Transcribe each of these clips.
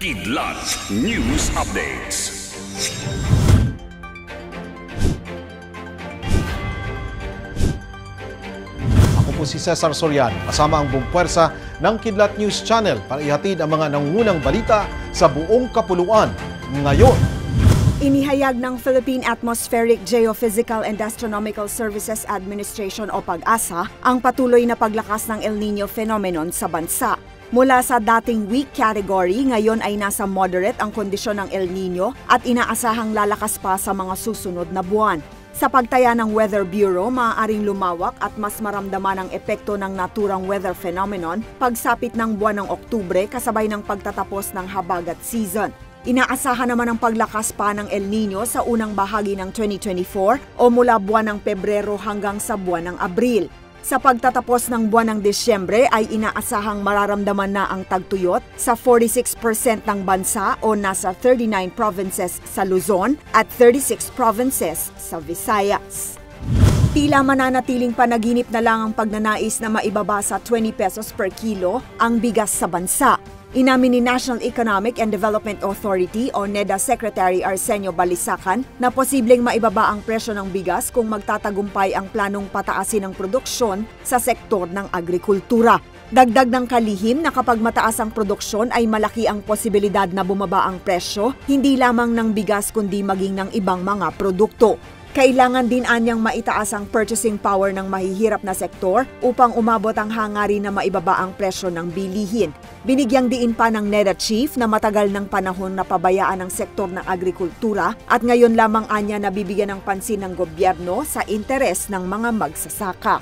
Kidlat News Updates. Ako po si Cesar Soriano, kasama ang buong puwersa ng Kidlat News Channel para ihatid ang mga nangungunang balita sa buong kapuluan ngayon. Inihayag ng Philippine Atmospheric, Geophysical and Astronomical Services Administration o PAGASA ang patuloy na paglakas ng El Niño phenomenon sa bansa. Mula sa dating weak category, ngayon ay nasa moderate ang kondisyon ng El Niño at inaasahang lalakas pa sa mga susunod na buwan. Sa pagtaya ng Weather Bureau, maaaring lumawak at mas maramdaman ang epekto ng naturang weather phenomenon pagsapit ng buwan ng Oktubre kasabay ng pagtatapos ng habagat season. Inaasahan naman ang paglakas pa ng El Niño sa unang bahagi ng 2024 o mula buwan ng Pebrero hanggang sa buwan ng Abril. Sa pagtatapos ng buwan ng Disyembre ay inaasahang mararamdaman na ang tagtuyot sa 46% ng bansa o nasa 39 provinces sa Luzon at 36 provinces sa Visayas. Tila mananatiling panaginip na lang ang pagnanais na maibaba sa 20 pesos per kilo ang bigas sa bansa. Inamin ni National Economic and Development Authority o NEDA Secretary Arsenio Balisacan na posibleng maibaba ang presyo ng bigas kung magtatagumpay ang planong pataasin ng produksyon sa sektor ng agrikultura. Dagdag ng kalihim na kapag mataas ang produksyon ay malaki ang posibilidad na bumaba ang presyo, hindi lamang ng bigas kundi maging ng ibang mga produkto. Kailangan din anyang maitaas ang purchasing power ng mahihirap na sektor upang umabot ang hangarin na maibaba ang presyo ng bilihin. Binigyang diin pa ng NEDA Chief na matagal ng panahon na pabayaan ang sektor ng agrikultura at ngayon lamang anya nabibigyan ng pansin ng gobyerno sa interes ng mga magsasaka.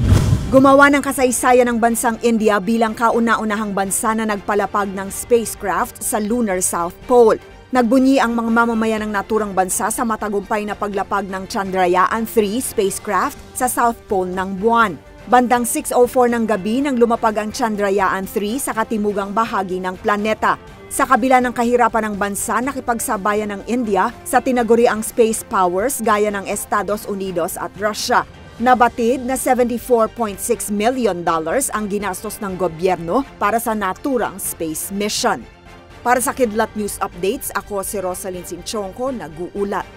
Gumawa ng kasaysayan ng bansang India bilang kauna-unahang bansa na nagpalapag ng spacecraft sa Lunar South Pole. Nagbunyi ang mga mamamayan ng naturang bansa sa matagumpay na paglapag ng Chandrayaan-3 spacecraft sa South Pole ng buwan. Bandang 6:04 ng gabi nang lumapag ang Chandrayaan-3 sa katimugang bahagi ng planeta. Sa kabila ng kahirapan ng bansa, nakipagsabayan ng India sa tinaguriang space powers gaya ng Estados Unidos at Russia. Nabatid na $74.6 million ang ginastos ng gobyerno para sa naturang space mission. Para sa Kidlat News Updates, ako si Rosalyn Sinchonko, nag-uulat.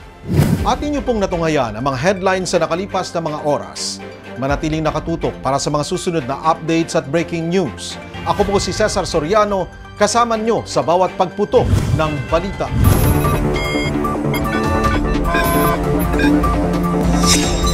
At inyo pong natunghayan ang mga headlines sa nakalipas na mga oras. Manatiling nakatutok para sa mga susunod na updates at breaking news. Ako po si Cesar Soriano, kasama nyo sa bawat pagputok ng balita.